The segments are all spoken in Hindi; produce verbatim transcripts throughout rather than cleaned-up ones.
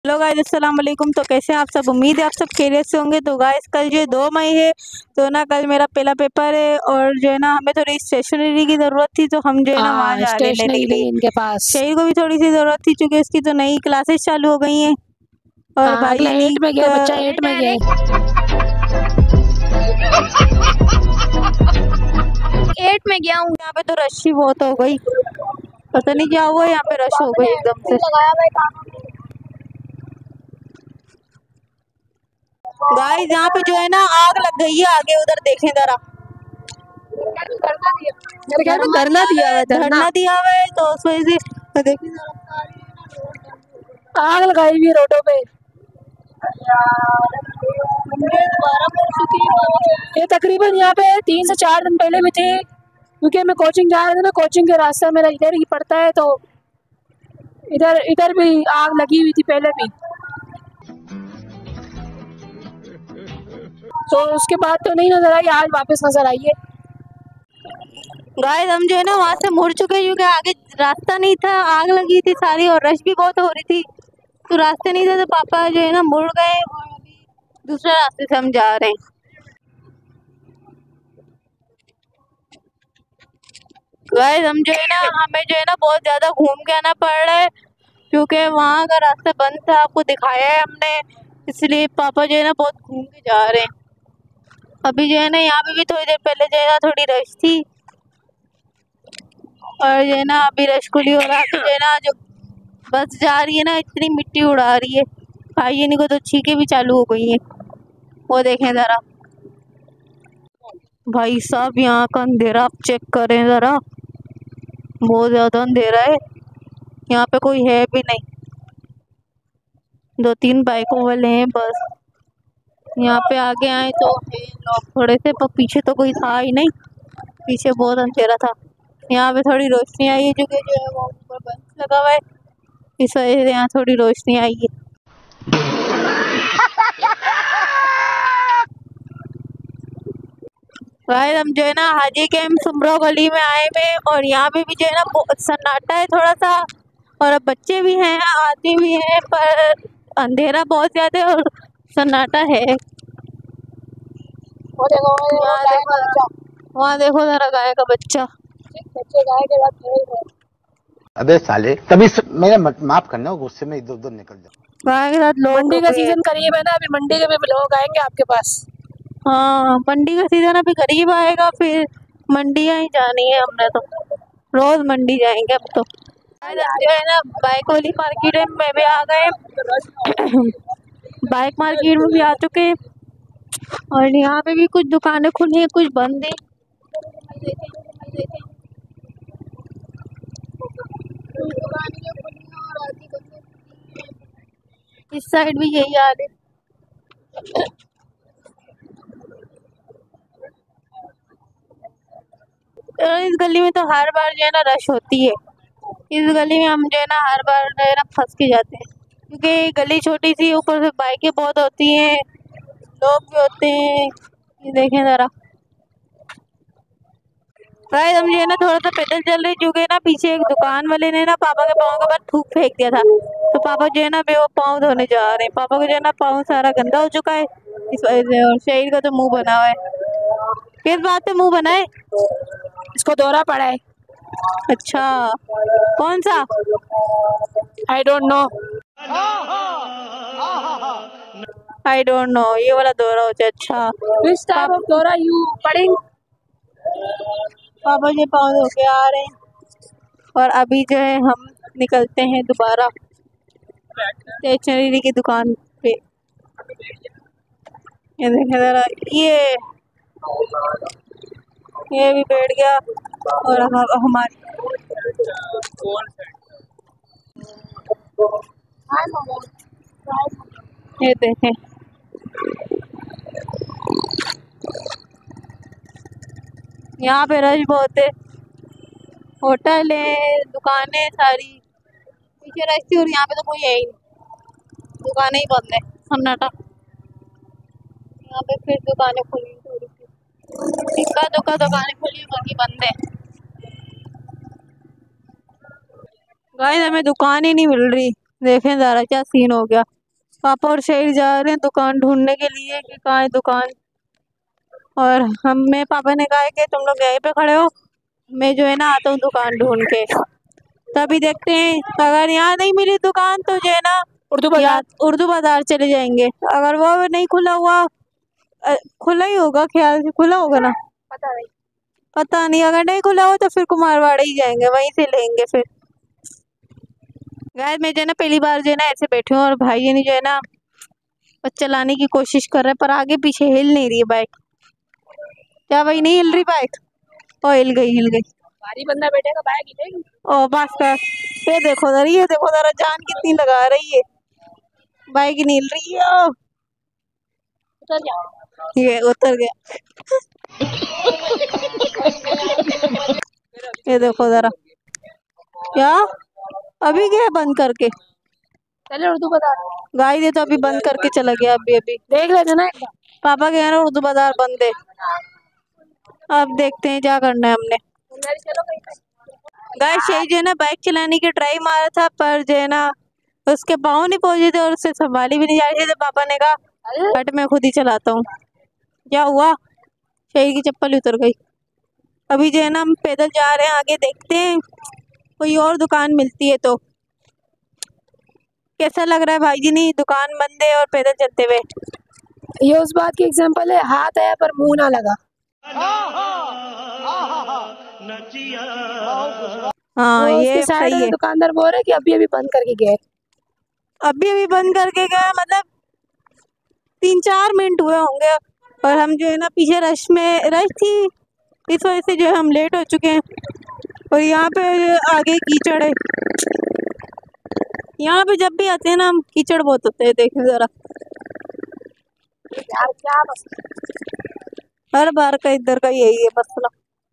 हेलो गाइस, अस्सलाम वालेकुम। तो कैसे हैं आप सब? उम्मीद है आप सब खैरियत से होंगे। तो गाइस, कल जो दो मई है, तो ना कल मेरा पहला पेपर है और जो है ना हमें थोड़ी स्टेशनरी की ज़रूरत थी, तो हम जो है ना वहाँ हाँ, जा रहे हैं लेने स्टेशनरी के नहीं लिए। इनके पास। शहीद को भी थोड़ी सी ज़रूरत थी क्योंकि उसकी तो नई क्लासेस चालू हो गई हैं और हाँ, भाई अगला एट में गया बच्चा, एट में गया। एट में गया हूँ। यहाँ पे तो रश ही बहुत हो गई, पता नहीं क्या हुआ, यहाँ पे रश हो गई एकदम से। गाइस, यहाँ पे जो है ना आग लग गई है आगे, उधर देखें जरा। मेरे ख्याल में धरना दिया हुआ है, धरना धरना दिया हुआ है, तो उस वजह से देखिए जरा। आग लगाई हुई है रोडों पे। ये तकरीबन यहाँ पे तीन से चार दिन पहले भी थे, क्योंकि मैं कोचिंग जा रहा था ना, कोचिंग के रास्ता मेरा इधर ही पड़ता है, तो इधर इधर भी आग लगी हुई थी पहले भी। तो उसके बाद तो नहीं नजर आई, आज वापस नजर आई है। गाइस, हम जो है ना वहाँ से मुड़ चुके हैं क्योंकि आगे रास्ता नहीं था, आग लगी थी सारी और रश भी बहुत हो रही थी, तो रास्ते नहीं थे, तो पापा जो है ना मुड़ गए और अभी दूसरे रास्ते से हम जा रहे हैं। गाइस, हम जो है ना हमें जो है ना बहुत ज़्यादा घूम के आना पड़ रहा है क्योंकि वहाँ का रास्ता बंद था, आपको दिखाया है हमने, इसलिए पापा जो है ना बहुत घूम के जा रहे हैं। अभी जो है ना यहाँ पे भी थोड़ी देर पहले जो है ना थोड़ी रश थी और जो है ना अभी रश खुली हो रहा है। जो है ना जो बस जा रही है ना इतनी मिट्टी उड़ा रही है, भाई इनको तो छींकें भी चालू हो गई हैं। वो देखें ज़रा भाई साहब, यहाँ का अंधेरा आप चेक करें ज़रा, बहुत ज़्यादा अंधेरा है, यहाँ पे कोई है भी नहीं, दो तीन बाइकों वाले हैं बस। यहाँ पे आगे आए तो है लोग थोड़े से, पर पीछे तो कोई था ही नहीं, पीछे बहुत अंधेरा था। यहाँ पे थोड़ी रोशनी आई है क्योंकि जो है वो ऊपर बंद लगा हुआ है, इस वजह से यहाँ थोड़ी रोशनी आई है। गाइस, हम जो है ना हाजी कैंप सुमरो गली में आए हुए और यहाँ पे भी जो है ना बहुत सन्नाटा है थोड़ा सा, और अब बच्चे भी हैं, आदमी भी हैं, पर अंधेरा बहुत ज्यादा है और सन्नाटा है। वहाँ देखो जरा गाय का बच्चा। अबे साले, तभी मेरे माफ करना, गुस्से में इधर उधर निकल जाओ। गाय के साथ लोग मंडी का सीजन करीब है ना, अभी मंडी के भी लोग आएंगे आपके पास। हाँ, मंडी का सीजन अभी करीब आएगा, फिर मंडियाँ ही जानी है हमने, तो रोज मंडी जाएंगे अब तो। जो है ना बाइक वाली मार्केट में भी आ गए, बाइक मार्केट में भी आ चुके हैं और यहाँ पे भी कुछ दुकानें खुली हैं, कुछ बंद हैं। इस साइड भी यही हाल है। इस गली में तो हर बार जो है ना रश होती है, इस गली में हम जो है ना हर बार जो है ना फंस के जाते हैं क्योंकि गली छोटी सी, ऊपर से बाइकें बहुत होती हैं, लोग भी होते हैं। ये देखें जरा गाइस, हम जो है ना थोड़ा सा पैदल चल रहे क्योंकि ना पीछे एक दुकान वाले ने ना पापा के पाँव के बाद थूक फेंक दिया था, तो पापा जो है ना वो पाँव धोने जा रहे हैं। पापा को जो है ना पाँव सारा गंदा हो चुका है इस वजह से, और शहीद का तो मुंह बना हुआ है। किस बात पे मुंह बना है? इसको दौरा पड़ा है। अच्छा, कौन सा? I don't know, I don't know, ये वाला दौरा हो जाए। अच्छा, विच टाइप ऑफ दौरा यू पड़ेंगे? पापा जी पाँव धो के आ रहे हैं और अभी जो है हम निकलते हैं दोबारा स्टेशनरी की दुकान पे। ये देखें जरा, ये ये भी बैठ गया और हम हमारी ये देखें, यहाँ पे रश बहुत है, होटल है, दुकानें सारी, पीछे रश थी और यहाँ पे तो कोई है ही नहीं, दुकानें ही बंद है, सन्नाटा। यहाँ पे फिर दुकानें खुली थोड़ी सी, इक्का दुक्का दुकानें खुली, बाकी बंद है। गाइस, हमें दुकान ही नहीं मिल रही। देखें जरा क्या सीन हो गया। पापा और शहीर जा रहे हैं दुकान ढूंढने के लिए कि कहाँ है दुकान, और हमें पापा ने कहा है कि तुम लोग यहीं पे खड़े हो, मैं जो है ना आता हूँ दुकान ढूंढ के। तभी देखते हैं, अगर यहाँ नहीं मिली दुकान तो जो है ना उर्दू या बाजार। उर्दू बाजार चले जाएंगे। अगर वो नहीं खुला हुआ, अ, खुला ही होगा, ख्याल से खुला होगा ना, पता नहीं। पता नहीं। अगर नहीं खुला हो तो फिर कुमारवाड़ा ही जाएंगे, वहीं से लेंगे फिर। गाइस मैं जो है ना पहली बार जो है ना ऐसे बैठी हूँ, और भाई ये नहीं जो है ना बस चलाने की कोशिश कर रहे हैं, पर आगे पीछे हिल नहीं रही है बाइक। क्या भाई, नहीं हिल रही बाइक? ओ हिल गई, हिल गई। भारी बंदा बैठेगा बाइक हिलेगी। ओ बस कर। ये देखो जरा, ये देखो जरा, जान कितनी लगा रही है, बाइक नहीं हिल रही है। ओ, उतर जाओ। ये उतर गया। ये देखो जरा, क्या अभी गया बंद करके? चले उर्दू बाजार। गाइस ये तो अभी बंद करके चला गया, अभी अभी। देख लेते ना एक बार। पापा कह रहे हैं उर्दू बाजार बंद है। अब देखते हैं क्या करना है हमने। चलो कहीं पे। गाइस यही जो है ना बाइक चलाने की ट्राई मारा था, पर जो है ना उसके पाँव नहीं पहुंचे थे और उससे संभाली भी नहीं जा रही थी, तो पापा ने कहा हट मैं खुद ही चलाता हूँ। क्या हुआ, शरीर की चप्पल उतर गई। अभी जो है ना हम पैदल जा रहे हैं, आगे देखते हैं कोई और दुकान मिलती है तो। कैसा लग रहा है भाई जी? नहीं दुकान बंद है और पैदल चलते हुए। ये उस बात की एग्जांपल है, हाथ आया पर मुंह ना लगा। हाँ वो ये उसके साइड सही वाले है। दुकानदार बोल रहे कि अभी अभी बंद करके गए। अभी अभी बंद करके गया, मतलब तीन चार मिनट हुए होंगे, और हम जो है ना पीछे रश में, रश थी इस वजह से जो है हम लेट हो चुके हैं। और यहाँ पे आगे कीचड़ है, यहाँ पे जब भी आते हैं ना हम कीचड़ बहुत होते हैं, देखें जरा यार क्या बस। हर बार का इधर का यही है मसला।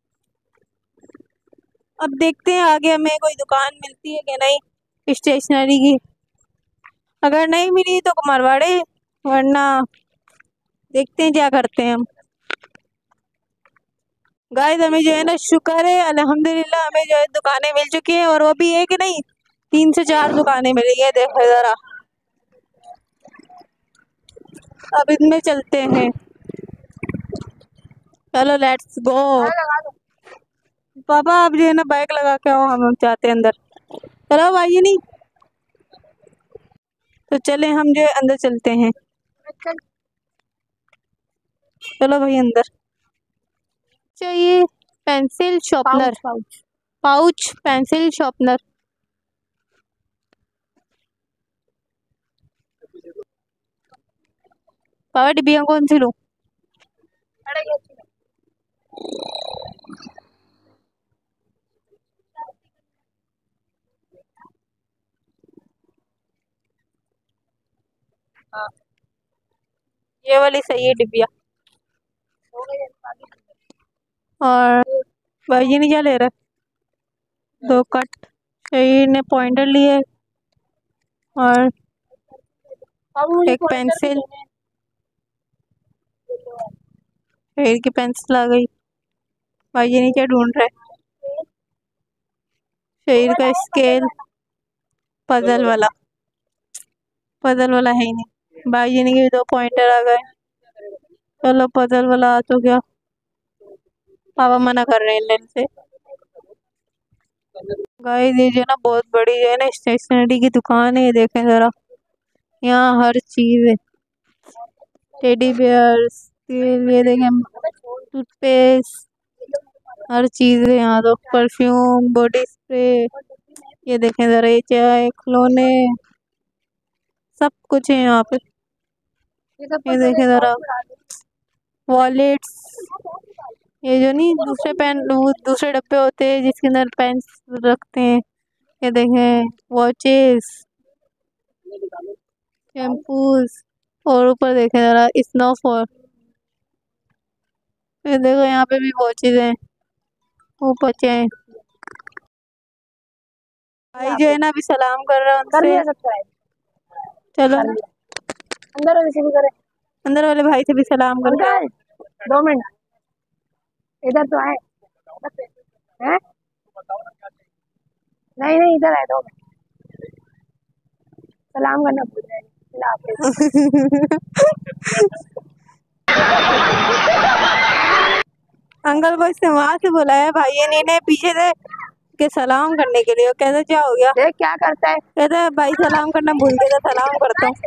अब देखते हैं आगे हमें कोई दुकान मिलती है कि नहीं स्टेशनरी की। अगर नहीं मिली तो कुमारवाड़े, वरना देखते हैं क्या करते हैं हम। गाइस हमें जो है ना शुक्र है अल्हम्दुलिल्लाह, हमें जो है दुकानें मिल चुकी हैं, और वो भी एक नहीं तीन से चार दुकानें मिली है। देखो जरा, अब इनमें चलते हैं, चलो लेट्स गो। पापा आप जो है ना बाइक लगा के आओ, हम जाते हैं अंदर। चलो भाई नहीं, तो चले हम जो है अंदर चलते हैं। चलो भाई अंदर। चाहिए pencil sharpener, pouch. Pouch pencil sharpener. पापा डिब्बियाँ कौन सी लूं? हाँ। ये वाली सही है डिब्बिया। और भाई ये नहीं क्या ले रहा है? दो कट, शहीर ने पॉइंटर लिए और एक पेंसिल। शहीर की पेंसिल आ गई। भाई ये नहीं क्या ढूंढ रहा है? शहीर का स्केल, पजल वाला, पजल वाला है ही नहीं। भाई ये नहीं के दो पॉइंटर आ गए। चलो पजल वाला आ तो गया, पापा मना कर रहे हैं लेने से। गाइस ये जो है ना बहुत बड़ी जो है ना स्टेशनरी की दुकान है, ये देखें जरा, यहाँ हर चीज है। टेडी बियर्स, ये देखें टूथपेस्ट, हर चीज है यहाँ तो। परफ्यूम, बॉडी स्प्रे, ये देखें जरा, ये चाय, खिलौने, सब कुछ है यहाँ पे। ये देखें जरा, वॉलेट्स, ये जो नहीं दूसरे पेन, वो दूसरे डब्बे होते हैं जिसके अंदर पेन रखते हैं। ये देखें वॉचेस, शैम्पूज, और ऊपर देखें जरा स्नोफॉल। ये देखो यहाँ पे भी वॉचेस हैं, ऊपर हैं। भाई जो है ना अभी सलाम कर रहा है कर उनसे। लिया सब्सक्राइब। चलो अंदर वाले से भी करे। अंदर वाले भाई से भी सलाम कर अंकल दो मिनट इधर तो है। हैं? नहीं नहीं इधर है, दो मिनट। सलाम करना भूल रहे हैं। अल्लाह हाफिज़। अंकल को इसने वहां से बुलाया भाई ने पीछे से के सलाम करने के लिए। वो कहता क्या हो गया? देख क्या करता है। कहता है भाई सलाम करना भूल गया था, सलाम करता हूँ।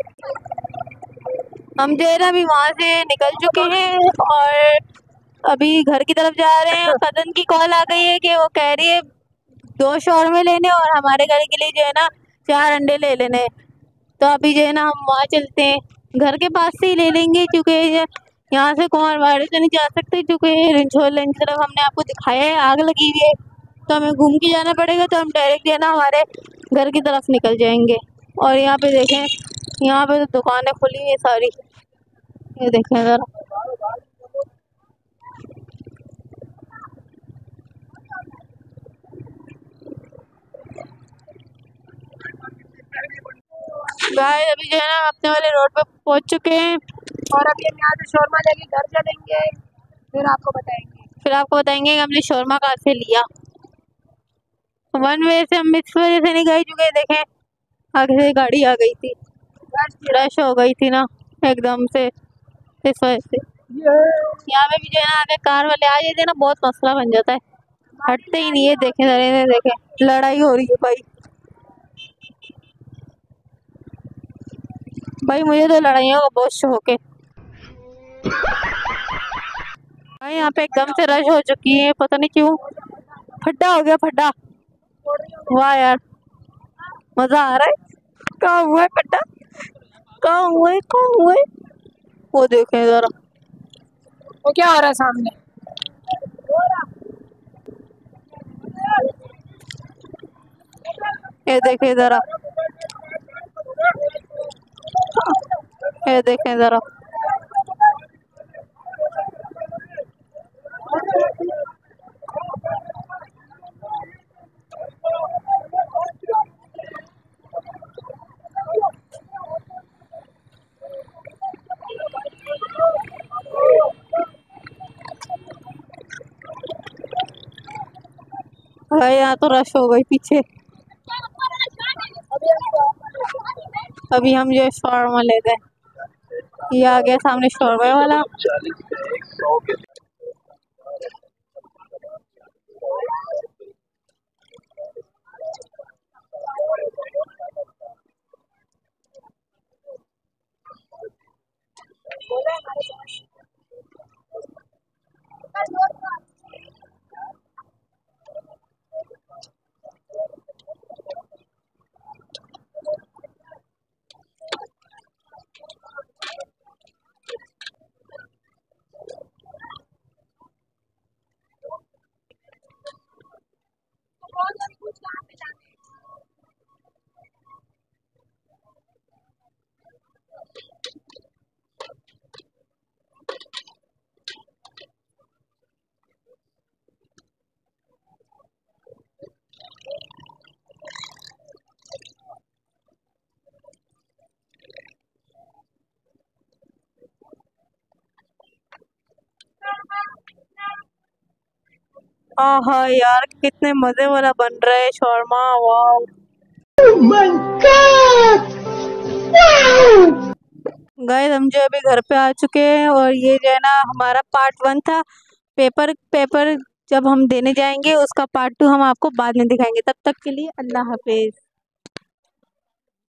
हम जो है ना अभी वहां से निकल चुके हैं और अभी घर की तरफ जा रहे हैं। कजन की कॉल आ गई है कि वो कह रही है दो शौरमे लेने और हमारे घर के लिए जो है ना चार अंडे ले लेने। तो अभी जो है ना हम वहाँ चलते हैं, घर के पास से ही ले लेंगे क्योंकि यहाँ से कुमारवाड़ी तो नहीं जा सकते क्योंकि रिंझोल लेन की तरफ हमने आपको दिखाया है आग लगी हुई है, तो हमें घूम के जाना पड़ेगा। तो हम डायरेक्ट जो है ना हमारे घर की तरफ निकल जाएंगे। और यहाँ पे देखें, यहाँ पे तो दुकानें खुली हुई है सारी, ये देखें ज़रा। गाइस अभी जो है ना अपने वाले रोड पे पहुंच चुके हैं और अभी हम यहाँ से शोरमा लेके घर चलेंगे, फिर आपको बताएंगे फिर आपको बताएंगे कि हमने शोरमा कहाँ से लिया। वन वे से हम इस वजह से नहीं गए क्योंकि देखें आगे से गाड़ी आ गई थी, रश हो गई थी ना एकदम से, इस वजह से। यहाँ पे भी जो है ना आगे कार वाले आ जाते हैं ना बहुत मसला बन जाता है, हटते ही नहीं है। देखें जरा, देखें लड़ाई हो रही है भाई। भाई मुझे तो लड़ाइयों का बहुत शौक है भाई। यहाँ पे एकदम से रश हो चुकी है, पता नहीं क्यों, फड्डा हो गया फड्डा। वाह यार मजा आ रहा है। कहाँ हुआ है फड्डा, कहाँ हुआ है, कहाँ हुआ है? वो देखें जरा, वो क्या हो रहा है सामने। ये देखें जरा, ये देखें जरा। भाई यहाँ तो रश हो गई पीछे। अभी हम जो शौरमा लेते हैं, ये आ गया सामने शौरमा वाला। आहा यार कितने मजे वाला बन रहा है शौरमा, वाह। गाइस हम जो अभी घर पे आ चुके हैं और ये जो है ना हमारा पार्ट वन था। पेपर पेपर जब हम देने जाएंगे उसका पार्ट टू हम आपको बाद में दिखाएंगे। तब तक के लिए अल्लाह हाफिज।